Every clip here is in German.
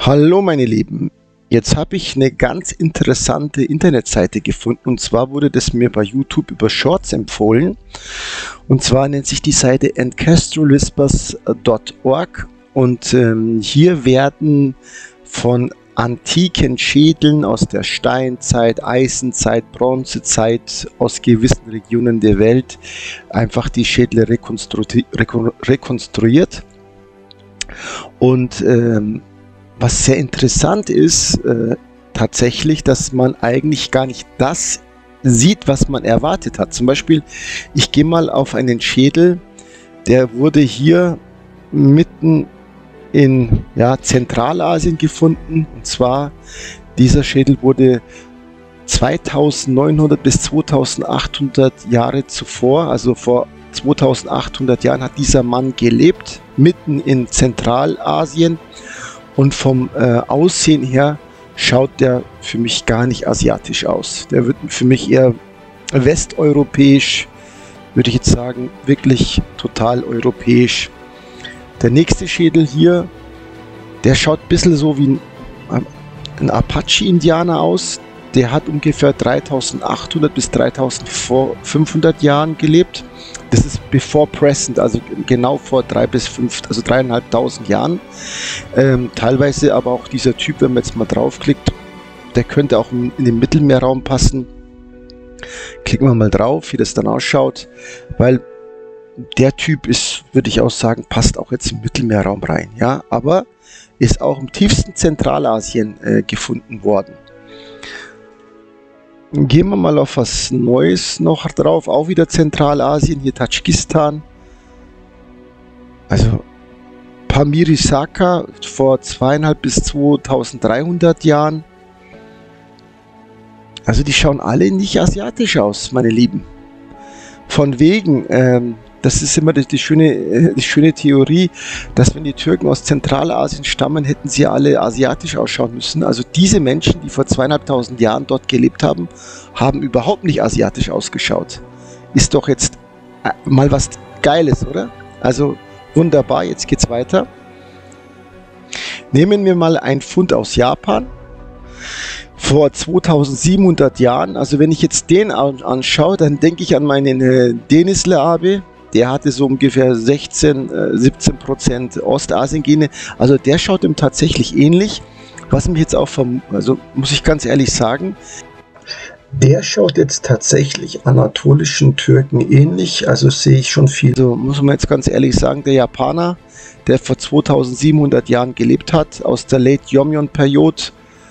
Hallo meine Lieben, jetzt habe ich eine ganz interessante Internetseite gefunden, und zwar wurde das mir bei YouTube über Shorts empfohlen, und zwar nennt sich die Seite ancestralwhispers.org, und hier werden von antiken Schädeln aus der Steinzeit, Eisenzeit, Bronzezeit, aus gewissen Regionen der Welt einfach die Schädel rekonstruiert. Und was sehr interessant ist, tatsächlich, dass man eigentlich gar nicht das sieht, was man erwartet hat. Zum Beispiel, ich gehe mal auf einen Schädel, der wurde hier mitten in Zentralasien gefunden. Und zwar, dieser Schädel wurde 2900 bis 2800 Jahre zuvor, also vor 2800 Jahren hat dieser Mann gelebt, mitten in Zentralasien. Und vom Aussehen her schaut der für mich gar nicht asiatisch aus. Der wird für mich eher westeuropäisch, würde ich jetzt sagen, wirklich total europäisch. Der nächste Schädel hier, der schaut ein bisschen so wie ein Apache-Indianer aus. Der hat ungefähr 3800 bis 3500 Jahren gelebt. Das ist before present, also genau vor 3.500 Jahren. Teilweise aber auch dieser Typ, wenn man jetzt mal draufklickt, der könnte auch in den Mittelmeerraum passen. Klicken wir mal drauf, wie das dann ausschaut, weil der Typ ist, würde ich auch sagen, passt auch jetzt im Mittelmeerraum rein. Ja, aber ist auch im tiefsten Zentralasien gefunden worden. Gehen wir mal auf was Neues noch drauf, auch wieder Zentralasien, hier Tadschikistan. Also Pamirisaka vor 2500 bis 2300 Jahren. Also die schauen alle nicht asiatisch aus, meine Lieben. Von wegen, das ist immer die schöne Theorie, dass wenn die Türken aus Zentralasien stammen, hätten sie alle asiatisch ausschauen müssen. Also diese Menschen, die vor 2500 Jahren dort gelebt haben, haben überhaupt nicht asiatisch ausgeschaut. Ist doch jetzt mal was Geiles, oder? Also wunderbar, jetzt geht's weiter. Nehmen wir mal einen Fund aus Japan. Vor 2700 Jahren, also wenn ich jetzt den anschaue, dann denke ich an meinen Denisle Abe. Der hatte so ungefähr 17% Ostasien-Gene. Also der schaut ihm tatsächlich ähnlich. Was mich jetzt auch also muss ich ganz ehrlich sagen, der schaut jetzt tatsächlich anatolischen Türken ähnlich. Also sehe ich schon viel. Also muss man jetzt ganz ehrlich sagen, der Japaner, der vor 2700 Jahren gelebt hat, aus der Late Joseon-Periode,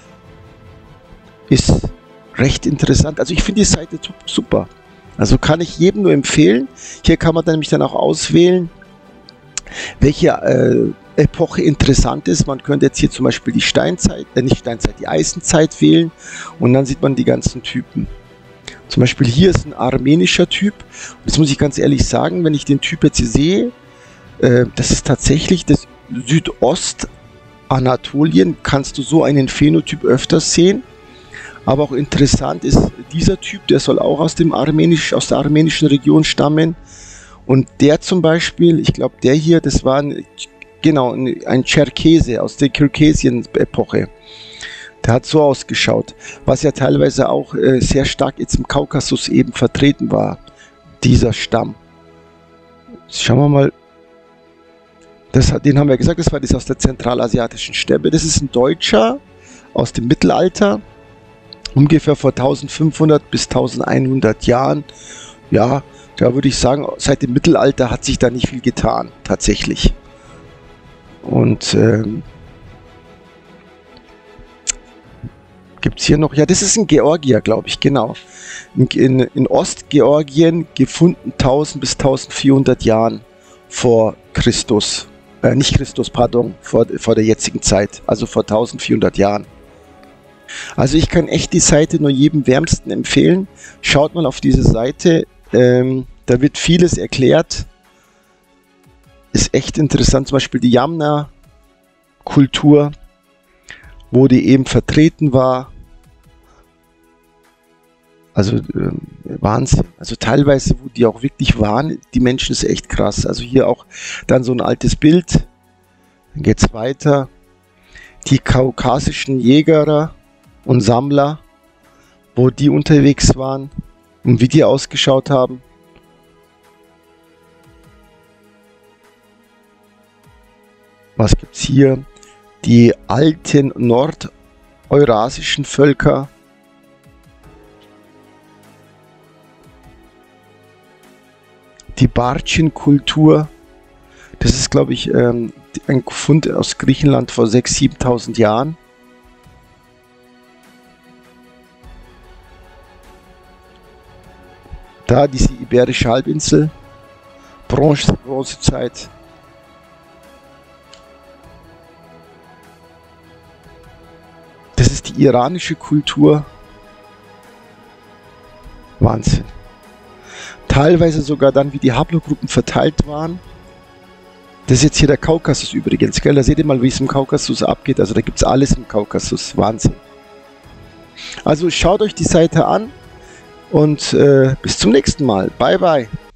ist recht interessant. Also ich finde die Seite super. Also kann ich jedem nur empfehlen. Hier kann man dann nämlich dann auch auswählen, welche Epoche interessant ist. Man könnte jetzt hier zum Beispiel die die Eisenzeit wählen, und dann sieht man die ganzen Typen. Zum Beispiel hier ist ein armenischer Typ. Und jetzt muss ich ganz ehrlich sagen, wenn ich den Typ jetzt hier sehe, das ist tatsächlich das Südostanatolien. Kannst du so einen Phänotyp öfters sehen. Aber auch interessant ist dieser Typ, der soll auch aus der armenischen Region stammen. Und der zum Beispiel, ich glaube der hier, das war ein Tscherkesse aus der Kirkesien-Epoche. Der hat so ausgeschaut, was ja teilweise auch sehr stark jetzt im Kaukasus eben vertreten war, dieser Stamm. Jetzt schauen wir mal, den haben wir gesagt, das war das aus der zentralasiatischen Steppe. Das ist ein Deutscher aus dem Mittelalter. Ungefähr vor 1500 bis 1100 Jahren. Ja, da würde ich sagen, seit dem Mittelalter hat sich da nicht viel getan, tatsächlich. Und gibt es hier noch, ja, das ist ein Georgier, glaube ich, genau. In Ostgeorgien gefunden 1000 bis 1400 Jahren vor Christus. Nicht Christus, pardon, vor der jetzigen Zeit, also vor 1400 Jahren. Also ich kann echt die Seite nur jedem wärmsten empfehlen. Schaut mal auf diese Seite, da wird vieles erklärt. Ist echt interessant, zum Beispiel die Yamna-Kultur, wo die eben vertreten war. Also Wahnsinn. Also teilweise, wo die auch wirklich waren, die Menschen, ist echt krass. Also hier auch dann so ein altes Bild. Dann geht es weiter. die kaukasischen Jäger und Sammler, wo die unterwegs waren und wie die ausgeschaut haben. Was gibt's hier? Die alten nordeurasischen Völker. Die Bartschenkultur. Das ist, glaube ich, ein Fund aus Griechenland vor 6.000, 7.000 Jahren. Da diese Iberische Halbinsel. Bronzezeit. Das ist die iranische Kultur. Wahnsinn. Teilweise sogar dann, wie die Haplogruppen verteilt waren. Das ist jetzt hier der Kaukasus übrigens, gell? Da seht ihr mal, wie es im Kaukasus abgeht. Also da gibt es alles im Kaukasus. Wahnsinn. Also schaut euch die Seite an und bis zum nächsten Mal. Bye, bye.